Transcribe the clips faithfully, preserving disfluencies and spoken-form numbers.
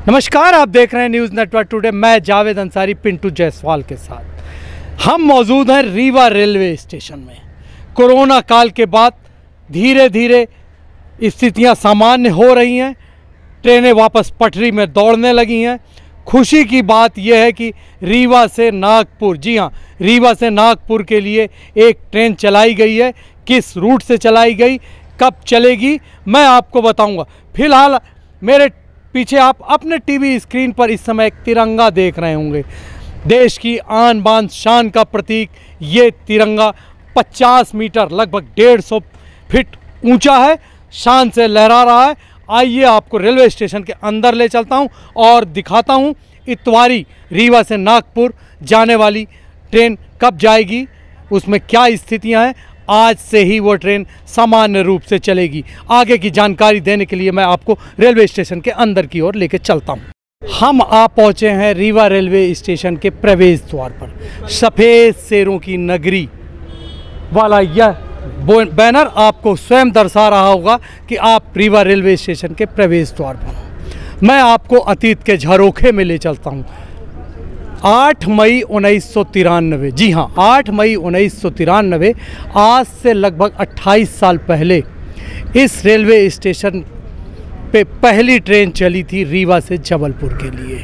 नमस्कार, आप देख रहे हैं न्यूज़ नेटवर्क टुडे। मैं जावेद अंसारी पिंटू जायसवाल के साथ। हम मौजूद हैं रीवा रेलवे स्टेशन में। कोरोना काल के बाद धीरे धीरे स्थितियां सामान्य हो रही हैं, ट्रेनें वापस पटरी में दौड़ने लगी हैं। खुशी की बात यह है कि रीवा से नागपुर, जी हाँ, रीवा से नागपुर के लिए एक ट्रेन चलाई गई है। किस रूट से चलाई गई, कब चलेगी, मैं आपको बताऊंगा। फिलहाल मेरे पीछे आप अपने टीवी स्क्रीन पर इस समय एक तिरंगा देख रहे होंगे। देश की आन बान शान का प्रतीक ये तिरंगा पचास मीटर, लगभग डेढ़ सौ फीट ऊंचा है, शान से लहरा रहा है। आइए आपको रेलवे स्टेशन के अंदर ले चलता हूं और दिखाता हूं इतवारी रीवा से नागपुर जाने वाली ट्रेन कब जाएगी, उसमें क्या स्थितियां हैं। आज से ही वो ट्रेन सामान्य रूप से चलेगी। आगे की जानकारी देने के लिए मैं आपको रेलवे स्टेशन के अंदर की ओर लेकर चलता हूं। हम आ पहुंचे हैं रीवा रेलवे स्टेशन के प्रवेश द्वार पर। सफ़ेद शेरों की नगरी वाला यह बैनर आपको स्वयं दर्शा रहा होगा कि आप रीवा रेलवे स्टेशन के प्रवेश द्वार पर हो। मैं आपको अतीत के झरोखे में ले चलता हूँ। आठ मई उन्नीस सौ तिरानवे, जी हाँ, आठ मई उन्नीस सौ तिरानवे, आज से लगभग अट्ठाईस साल पहले इस रेलवे स्टेशन पे पहली ट्रेन चली थी रीवा से जबलपुर के लिए।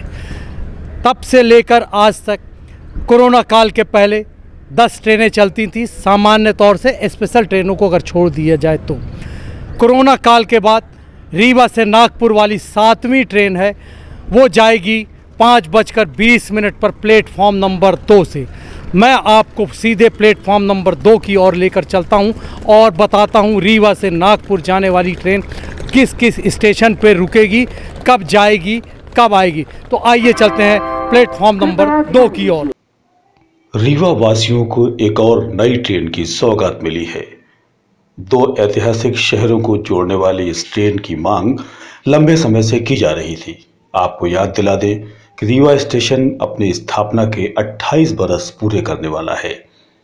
तब से लेकर आज तक कोरोना काल के पहले दस ट्रेनें चलती थी सामान्य तौर से, स्पेशल ट्रेनों को अगर छोड़ दिया जाए तो। कोरोना काल के बाद रीवा से नागपुर वाली सातवीं ट्रेन है, वो जाएगी पाँच बजकर बीस मिनट पर प्लेटफॉर्म नंबर दो से। मैं आपको सीधे प्लेटफॉर्म नंबर दो की ओर लेकर चलता हूं और बताता हूं रीवा से नागपुर जाने वाली ट्रेन किस किस स्टेशन पर रुकेगी, कब जाएगी, कब आएगी। तो आइए चलते हैं प्लेटफॉर्म नंबर दो की ओर। रीवा वासियों को एक और नई ट्रेन की सौगात मिली है। दो ऐतिहासिक शहरों को जोड़ने वाली इस ट्रेन की मांग लंबे समय से की जा रही थी। आपको याद दिला दें कि रीवा स्टेशन अपनी स्थापना के अट्ठाईस बरस पूरे करने वाला है।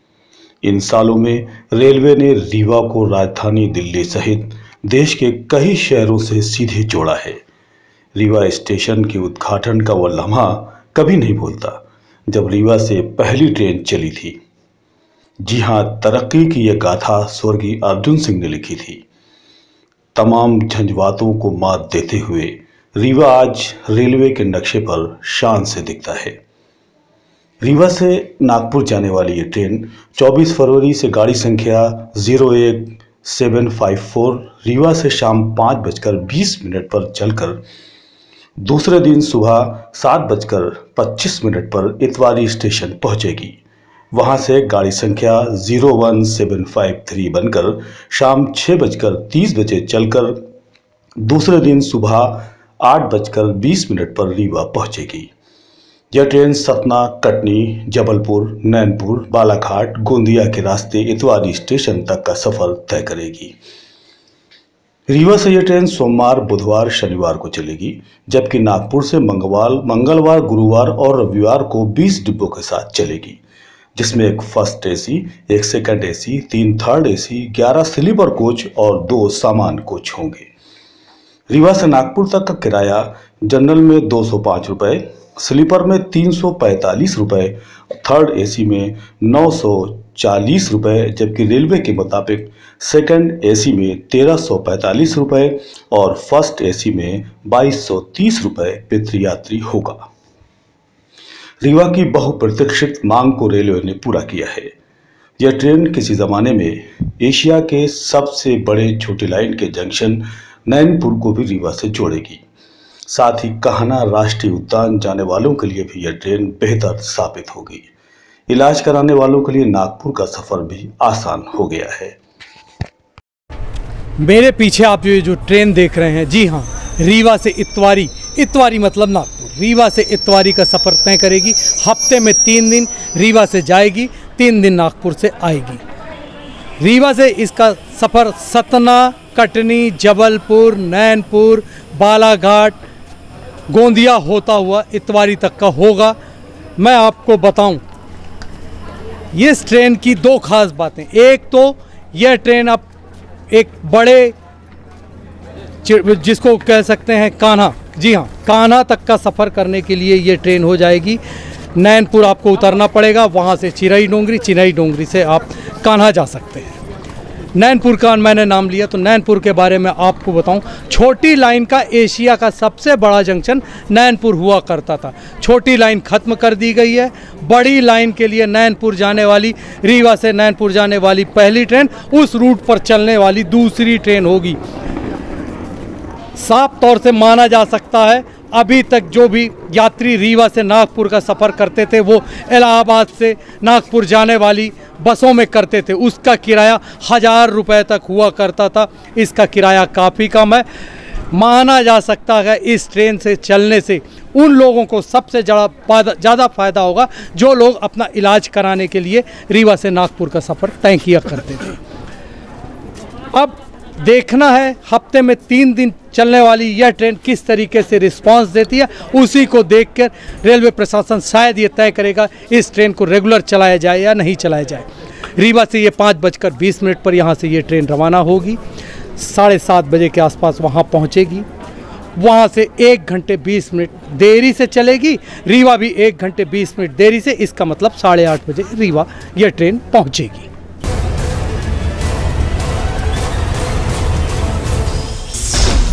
इन सालों में रेलवे ने रीवा को राजधानी दिल्ली सहित देश के कई शहरों से सीधे जोड़ा है। रीवा स्टेशन के उद्घाटन का वह लम्हा कभी नहीं भूलता जब रीवा से पहली ट्रेन चली थी। जी हाँ, तरक्की की यह गाथा स्वर्गीय अर्जुन सिंह ने लिखी थी। तमाम झंझावातों को मात देते हुए रीवा आज रेलवे के नक्शे पर शान से दिखता है। रीवा से नागपुर जाने वाली ये ट्रेन चौबीस फरवरी से गाड़ी संख्या जीरो एक सेवन फाइव फोर रीवा से शाम पाँच बजकर बीस मिनट पर चलकर दूसरे दिन सुबह सात बजकर पच्चीस मिनट पर इतवारी स्टेशन पहुंचेगी। वहां से गाड़ी संख्या zero one seven five three बनकर शाम छः बजकर तीस बजे चलकर दूसरे दिन सुबह आठ बजकर बीस मिनट पर रीवा पहुंचेगी। यह ट्रेन सतना, कटनी, जबलपुर, नैनपुर, बालाघाट, गोंदिया के रास्ते इतवारी स्टेशन तक का सफर तय करेगी। रीवा से यह ट्रेन सोमवार, बुधवार, शनिवार को चलेगी, जबकि नागपुर से मंगलवार मंगलवार गुरुवार और रविवार को बीस डिब्बों के साथ चलेगी, जिसमें एक फर्स्ट एसी, एक सेकंड एसी, तीन थर्ड एसी, ग्यारह स्लीपर कोच और दो सामान्य कोच होंगे। रीवा से नागपुर तक का किराया जनरल में दो सौ पाँच रुपये, स्लीपर में तीन सौ पैंतालीस रुपये, थर्ड एसी में नौ सौ चालीस रुपये, जबकि रेलवे के मुताबिक सेकंड एसी में तेरह सौ पैंतालीस रुपये और फर्स्ट एसी में बाईस सौ तीस रुपये प्रति यात्री होगा। रीवा की बहुप्रतीक्षित मांग को रेलवे ने पूरा किया है। यह ट्रेन किसी ज़माने में एशिया के सबसे बड़े छोटी लाइन के जंक्शन नैनपुर को भी रीवा से जोड़ेगी। साथ ही कान्हा राष्ट्रीय उद्यान जाने वालों के लिए भी यह ट्रेन बेहतर साबित होगी। इलाज कराने वालों के लिए नागपुर का सफर भी आसान हो गया है। मेरे पीछे आप ये जो ट्रेन देख रहे हैं, जी हाँ, रीवा से इतवारी, इतवारी मतलब नागपुर, रीवा से इतवारी का सफ़र तय करेगी। हफ्ते में तीन दिन रीवा से जाएगी, तीन दिन नागपुर से आएगी। रीवा से इसका सफ़र सतना, कटनी, जबलपुर, नैनपुर, बालाघाट, गोंदिया होता हुआ इतवारी तक का होगा। मैं आपको बताऊं, इस ट्रेन की दो खास बातें। एक तो यह ट्रेन अब एक बड़े जिसको कह सकते हैं कान्हा जी हाँ, कान्हा तक का सफ़र करने के लिए ये ट्रेन हो जाएगी। नैनपुर आपको उतरना पड़ेगा, वहाँ से चिरई डोंगरी, चिरई डोंगरी से आप कान्हा जा सकते हैं। नैनपुर का मैंने नाम लिया तो नैनपुर के बारे में आपको बताऊं, छोटी लाइन का एशिया का सबसे बड़ा जंक्शन नैनपुर हुआ करता था। छोटी लाइन ख़त्म कर दी गई है। बड़ी लाइन के लिए नैनपुर जाने वाली, रीवा से नैनपुर जाने वाली पहली ट्रेन उस रूट पर चलने वाली दूसरी ट्रेन होगी। साफ तौर से माना जा सकता है अभी तक जो भी यात्री रीवा से नागपुर का सफ़र करते थे वो इलाहाबाद से नागपुर जाने वाली बसों में करते थे। उसका किराया हज़ार रुपए तक हुआ करता था। इसका किराया काफ़ी कम है। माना जा सकता है इस ट्रेन से चलने से उन लोगों को सबसे ज़्यादा ज़्यादा फ़ायदा होगा जो लोग अपना इलाज कराने के लिए रीवा से नागपुर का सफ़र तय किया करते थे। अब देखना है हफ्ते में तीन दिन चलने वाली यह ट्रेन किस तरीके से रिस्पांस देती है। उसी को देखकर रेलवे प्रशासन शायद ये तय करेगा इस ट्रेन को रेगुलर चलाया जाए या नहीं चलाया जाए। रीवा से ये पाँच बजकर बीस मिनट पर यहाँ से ये ट्रेन रवाना होगी। साढ़े सात बजे के आसपास वहाँ पहुँचेगी। वहाँ से एक घंटे बीस मिनट देरी से चलेगी। रीवा भी एक घंटे बीस मिनट देरी से, इसका मतलब साढ़े आठ बजे रीवा यह ट्रेन पहुँचेगी।